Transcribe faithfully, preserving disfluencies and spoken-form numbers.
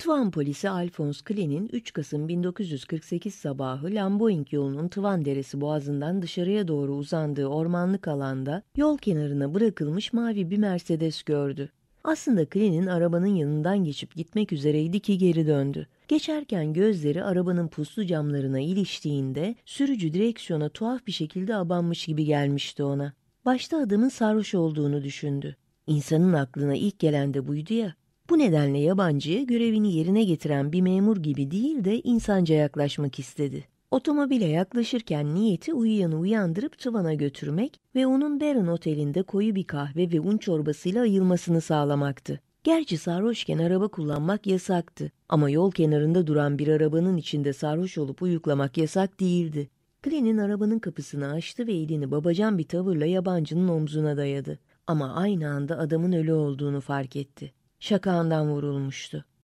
Tvan polisi Alphonse Klein'in üç Kasım bin dokuz yüz kırk sekiz sabahı Lamboing yolunun Tvan Deresi boğazından dışarıya doğru uzandığı ormanlık alanda yol kenarına bırakılmış mavi bir Mercedes gördü. Aslında Klein'in arabanın yanından geçip gitmek üzereydi ki geri döndü. Geçerken gözleri arabanın puslu camlarına iliştiğinde sürücü direksiyona tuhaf bir şekilde abanmış gibi gelmişti ona. Başta adamın sarhoş olduğunu düşündü. İnsanın aklına ilk gelen de buydu ya. Bu nedenle yabancıya görevini yerine getiren bir memur gibi değil de insanca yaklaşmak istedi. Otomobile yaklaşırken niyeti uyuyanı uyandırıp Tvan'a götürmek ve onun Baron Oteli'nde koyu bir kahve ve un çorbasıyla ayılmasını sağlamaktı. Gerçi sarhoşken araba kullanmak yasaktı ama yol kenarında duran bir arabanın içinde sarhoş olup uyuklamak yasak değildi. Klein'in arabanın kapısını açtı ve elini babacan bir tavırla yabancının omzuna dayadı. Ama aynı anda adamın ölü olduğunu fark etti. Şakağından vurulmuştu.